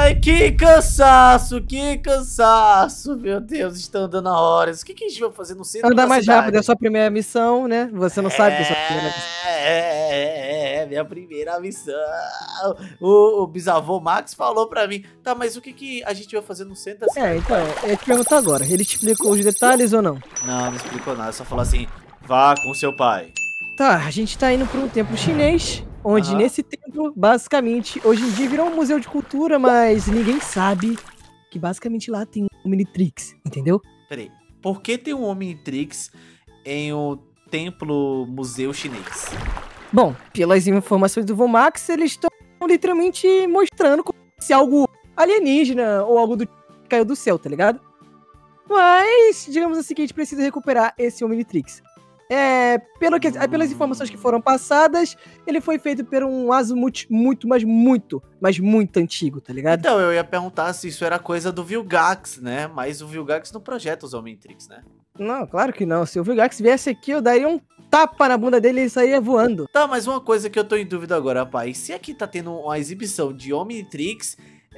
Que cansaço, que cansaço. Meu Deus, estão andando a horas. O que a gente vai fazer no centro Andar da mais cidade? rápido é a sua primeira missão, né? Você não sabe que é a sua primeira missão. Minha primeira missão. O bisavô Max falou pra mim. Tá, mas o que a gente vai fazer no centro da cidade? Então, eu te pergunto agora. Ele te explicou os detalhes ou não? Não explicou nada, só falou assim, vá com seu pai. Tá, a gente tá indo pra um templo chinês, onde nesse templo, basicamente, hoje em dia virou um museu de cultura, mas ninguém sabe que basicamente lá tem um Omnitrix, entendeu? Peraí, por que tem um Omnitrix em um templo museu chinês? Bom, pelas informações do Vomax, eles estão literalmente mostrando como se algo alienígena ou algo do que caiu do céu, tá ligado? Mas, digamos assim, que a gente precisa recuperar esse Omnitrix. Pelas informações que foram passadas, ele foi feito por um Azimuth muito antigo, tá ligado? Então, eu ia perguntar se isso era coisa do Vilgax, né? Mas o Vilgax não projeta os Omnitrix, né? Não, claro que não. Se o Vilgax viesse aqui, eu daria um tapa na bunda dele e ele saía voando. Tá, mas uma coisa que eu tô em dúvida agora, rapaz. Se aqui tá tendo uma exibição de Omnitrix,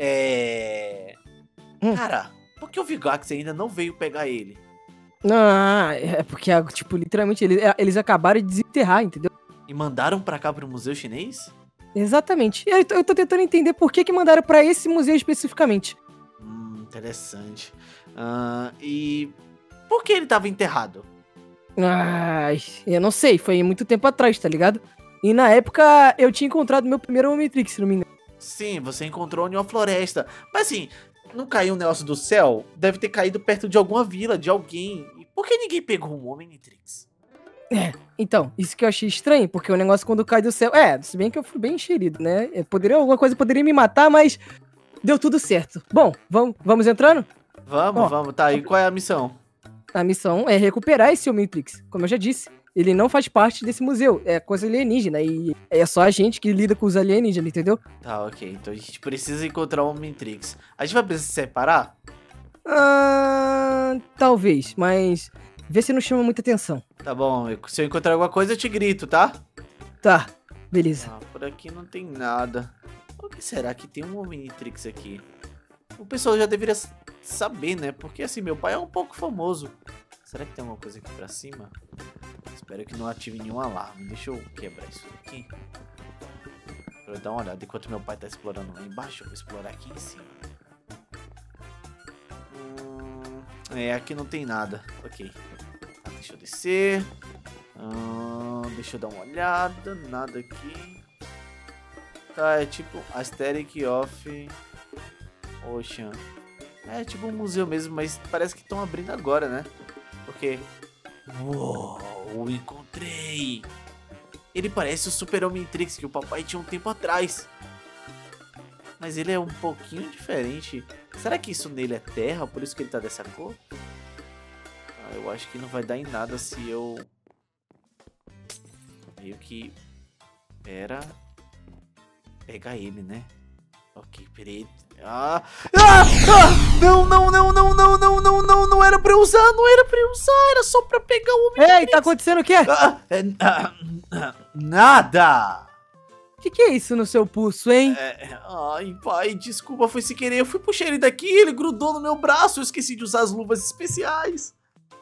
Cara, por que o Vilgax ainda não veio pegar ele? Ah, é porque, tipo, literalmente, eles acabaram de desenterrar, entendeu? E mandaram pra cá pro museu chinês? Exatamente. Eu tô tentando entender por que mandaram pra esse museu especificamente. Interessante. E por que ele tava enterrado? Ai, eu não sei, foi muito tempo atrás, tá ligado? E na época eu tinha encontrado meu primeiro Omnitrix, se não me engano. Sim, você encontrou em uma floresta. Mas assim, não caiu um negócio do céu? Deve ter caído perto de alguma vila, de alguém. E por que ninguém pegou um Omnitrix? Então, isso que eu achei estranho, porque o negócio quando cai do céu... se bem que eu fui bem enxerido, né? Alguma coisa poderia me matar, mas deu tudo certo. Bom, vamos entrando? Vamos. Tá, e qual é a missão? A missão é recuperar esse Omnitrix. Como eu já disse, ele não faz parte desse museu. É coisa alienígena e é só a gente que lida com os alienígenas, entendeu? Tá, ok. Então a gente precisa encontrar o Omnitrix. A gente vai precisar se separar? Talvez, mas vê se não chama muita atenção. Tá bom, se eu encontrar alguma coisa eu te grito, tá? Tá, beleza. Por aqui não tem nada. Por que será que tem um Omnitrix aqui? O pessoal já deveria saber, né? Porque assim, meu pai é um pouco famoso. Será que tem alguma coisa aqui pra cima? Espero que não ative nenhum alarme. Deixa eu quebrar isso aqui. Pra eu dar uma olhada. Enquanto meu pai tá explorando lá embaixo, eu vou explorar aqui em cima. Aqui não tem nada. Ok. Deixa eu descer. Deixa eu dar uma olhada. Nada aqui. Tá, é tipo Aesthetic of Ocean. É tipo um museu mesmo, mas parece que estão abrindo agora, né? Porque... Uou, encontrei! Ele parece o Super Omnitrix que o papai tinha um tempo atrás. Mas ele é um pouquinho diferente. Será que isso nele é terra? Por isso que ele tá dessa cor? Eu acho que não vai dar em nada se eu... Meio que... Pegar ele, né? Ok, peraí. Não era pra eu usar, era só pra pegar o Omnitrix. Ei, tá acontecendo o quê? Nada! Que é isso no seu pulso, hein? Ai, pai, desculpa, foi sem querer. Eu fui puxar ele daqui, ele grudou no meu braço. Eu esqueci de usar as luvas especiais.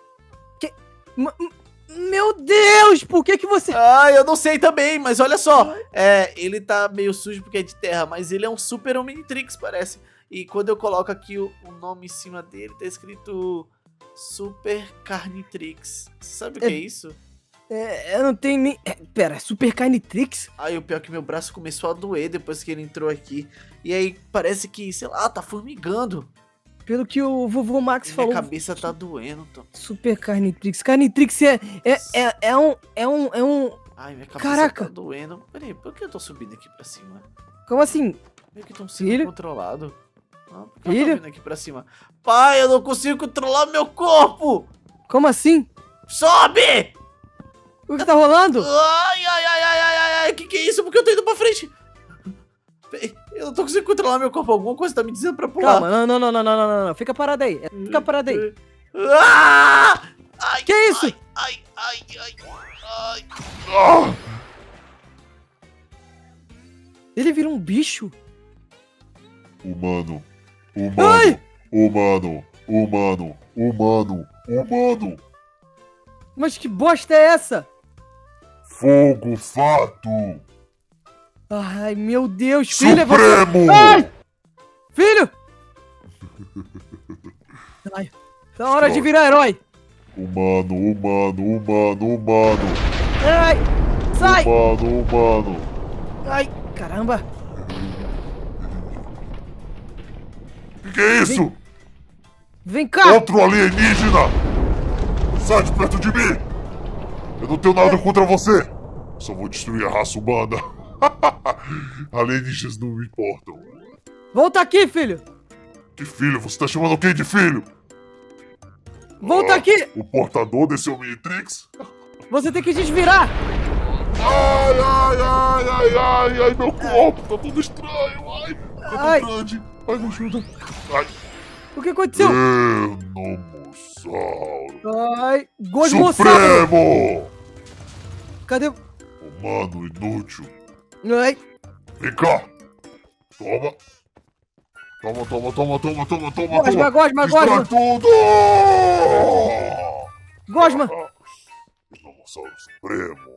Meu Deus, por que você... Eu não sei também, mas olha só. Ele tá meio sujo porque é de terra, mas ele é um Super Omnitrix, parece. E quando eu coloco aqui o nome em cima dele, tá escrito Super Carnitrix. Você sabe o que é isso? Eu não tenho nem... Pera, Super Carnitrix? O pior é que meu braço começou a doer depois que ele entrou aqui. E aí parece que, sei lá, tá formigando. Pelo que o vovô Max falou... Minha cabeça tá doendo, Tom. Super Carnitrix. Carnitrix é um... Ai, minha cabeça Caraca. tá doendo. Peraí, por que eu tô subindo aqui pra cima? Como assim? Meio que tô sendo controlado. Por que eu tô vindo aqui pra cima? Pai, eu não consigo controlar meu corpo! Como assim? Sobe! O que tá rolando? Ai, que é isso? Por que eu tô indo pra frente? Eu não tô conseguindo controlar meu corpo. Alguma coisa tá me dizendo pra pular. Calma, não. Fica parado aí. Fica parado aí. Ai, que é isso? Ai. Ele virou um bicho? Humano. Ai! Humano. Humano. Humano. Humano. Mas que bosta é essa? Fogo fato. Ai, meu Deus, filho, é você... Supremo. Ai! Filho! Ai, tá hora de virar herói. Humano, humano, humano, humano. Ai, sai! Humano, humano. Ai, caramba. Que é isso? Vem cá. Outro alienígena! Sai de perto de mim! Eu não tenho nada contra você! Só vou destruir a raça humana! Alienígenas não me importam! Volta aqui, filho. Que filho? Você tá chamando quem de filho? Volta aqui. O portador desse Omnitrix? Você tem que desvirar. Ai, ai, ai, ai, ai, ai, meu corpo tá tudo estranho! Ai, tá Ai. tão grande! Ai, me ajuda! Ai, O que aconteceu? Enomossauro! Ai, Gosmossauro. Supremo! Cadê? Humano inútil! Ai, Vem cá! Toma! Toma, toma, toma, toma, toma, toma, Gosma, Gosma, Destrói Gosma. tudo! Gosma. Dinossauro Supremo!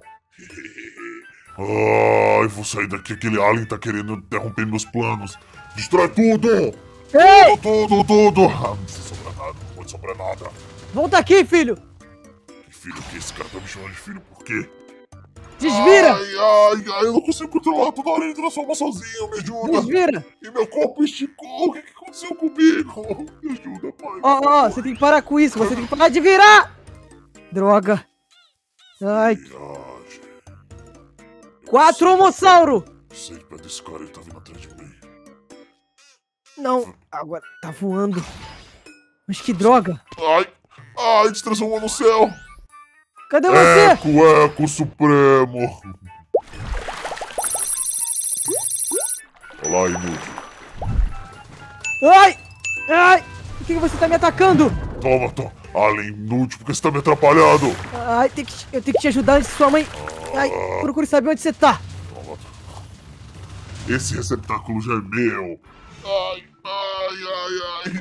Ai, vou sair daqui, aquele alien tá querendo interromper meus planos! Destrói tudo! Ei, Tudo! Ah, não precisa sobrar nada, não pode sobrar nada! volta aqui, filho. Que filho que esse cara tá me chamando de filho, por quê? Desvira. Ai, eu não consigo controlar, toda hora ele transforma sozinho, me ajuda! Desvira. E meu corpo esticou, o que aconteceu comigo? Me ajuda, pai! Ó, você tem que parar com isso. Você tem que parar de virar. Droga. Ai, Viagem. 4 homossauro. Sei pra desse cara, ele tá vindo atrás de mim. Não, agora tá voando. Mas que droga. Ai, se transformou no céu! Cadê você? Eco Supremo! Olá, inútil. Ai, por que você tá me atacando? Toma. Alien inútil, por que você tá me atrapalhando? Ai, eu tenho que te ajudar antes de sua mãe. Ai, procure saber onde você tá. Toma. Esse receptáculo já é meu. Ai.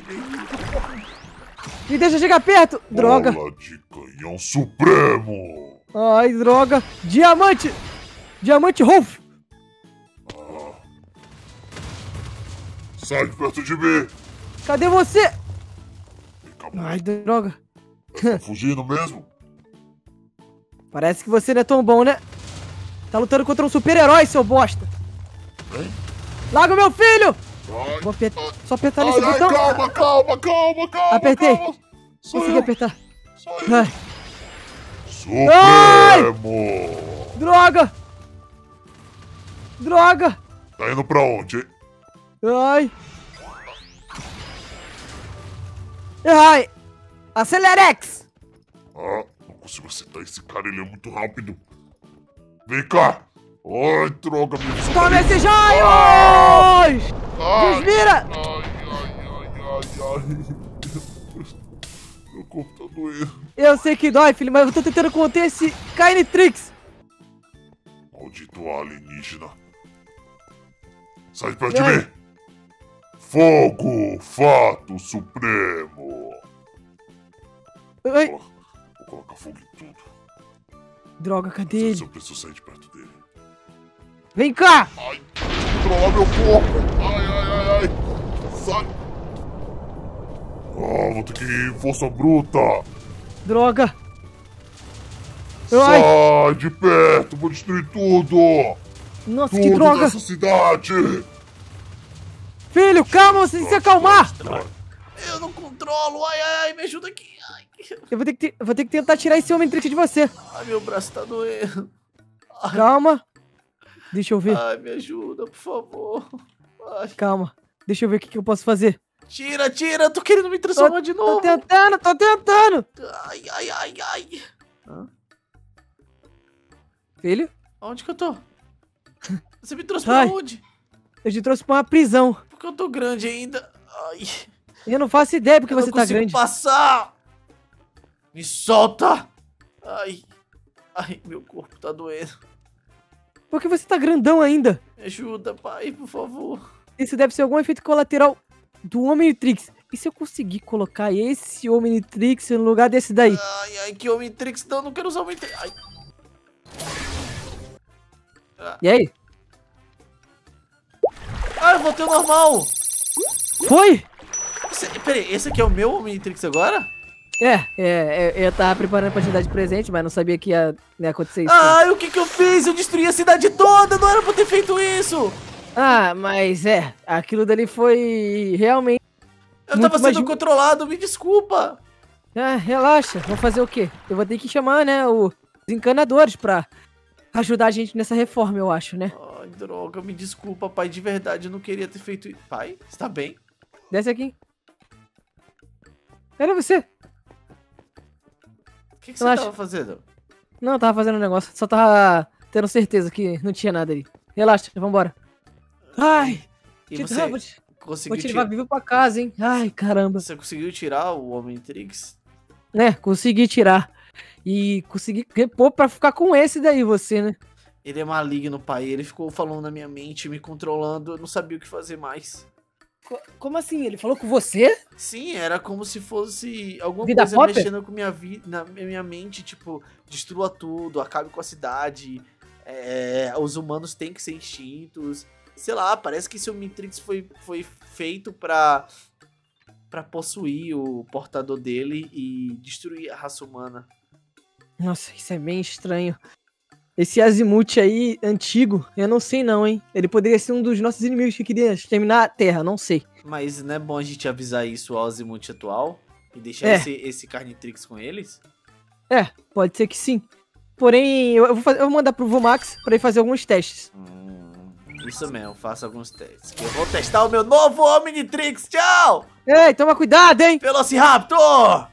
Me deixa chegar perto. Droga. Bola de canhão supremo. Ai, droga. Diamante. Diamante Rolf. Sai de perto de mim. Cadê você? Vem cá, Ai, droga. tá fugindo mesmo? Parece que você não é tão bom, né? Tá lutando contra um super-herói, seu bosta. Hein? Larga o meu filho. Ai, Vou só apertar nesse botão. calma. Apertei. Sou Consegui eu. apertar. Sou eu. Ai, Supremo. droga. Droga. Tá indo pra onde, hein? Ai. Acelerex. Não consigo acertar esse cara, ele é muito rápido. Vem cá. Ai, droga, me Tome esses raios. Ai. Desvira. Ai. Meu corpo tá doendo. Eu sei que dói, filho, mas eu tô tentando conter esse Kynetrix. Maldito alienígena. Sai de perto de mim. Fogo, fato supremo. Ai, Vou colocar fogo em tudo. droga, cadê Se ele? eu preciso sair de perto dele. Vem cá. Ai, controlar meu corpo. Ai. Sai. Vou ter que ir força bruta. Droga. Ai, Sai de perto, vou destruir tudo. nossa, que Tudo droga. dessa cidade. Filho, calma, você tem que se acalmar. Eu não controlo. Ai, me ajuda aqui. Ai, Eu vou ter que tentar tirar esse Omnitrix de você. meu braço tá doendo. Calma. Deixa eu ver. Ai, me ajuda, por favor. Ai. Calma. Deixa eu ver o que eu posso fazer. Tira, eu tô querendo me transformar de novo. Tô tentando. Ai. Hã? Filho, Onde que eu tô? Você me trouxe pra Ai. onde? eu te trouxe pra uma prisão. Porque eu tô grande ainda. Ai, Eu não faço ideia porque eu não você tá consigo grande. passar. Me solta. Ai, meu corpo tá doendo. Porque você tá grandão ainda. Me ajuda, pai, por favor. Isso deve ser algum efeito colateral do Omnitrix. E se eu conseguir colocar esse Omnitrix no lugar desse daí? Ai, ai, que Omnitrix. Não, não quero usar o Omnitrix. Ai. E aí? Ah, eu voltei ao normal. Foi? Peraí, esse aqui é o meu Omnitrix agora? Eu tava preparando pra te dar de presente, mas não sabia que ia acontecer isso. Ai, o que que eu fiz? Eu destruí a cidade toda. Não era pra ter feito isso. Ah, mas aquilo dali foi realmente... Eu Muito tava mais sendo controlado, me desculpa. Ah, relaxa, vou fazer o quê? Eu vou ter que chamar, né, os encanadores pra ajudar a gente nessa reforma, eu acho, né? Ai, droga, me desculpa, pai. De verdade, eu não queria ter feito isso. Pai, está bem? Desce aqui. Era você? O que você Relaxa. tava fazendo? Não, eu tava fazendo um negócio, só tava tendo certeza que não tinha nada ali. Relaxa, vambora. Ai, E vou você te conseguiu levar tirar... vivo pra casa, hein? Ai, caramba. Você conseguiu tirar o Omnitrix? Né, consegui tirar. E consegui repor pra ficar com esse daí, você, né? Ele é maligno, pai. Ele ficou falando na minha mente, me controlando. Eu não sabia o que fazer mais. Como assim? Ele falou com você? Sim, era como se fosse alguma Vida coisa Potter? mexendo com minha vida, na minha mente, tipo, destrua tudo, acabe com a cidade, os humanos têm que ser extintos. Sei lá, parece que esse Omnitrix foi feito pra possuir o portador dele e destruir a raça humana. Nossa, isso é bem estranho. Esse Azimuth aí, antigo, eu não sei não, hein? Ele poderia ser um dos nossos inimigos que queria exterminar a Terra, não sei. Mas não é bom a gente avisar isso ao Azimuth atual e deixar esse Carnitrix com eles? Pode ser que sim. Porém, eu vou mandar pro Vomax pra ele fazer alguns testes. Isso mesmo, faça alguns testes. Que eu vou testar o meu novo Omnitrix. Tchau! Ei, toma cuidado, hein? Velociraptor!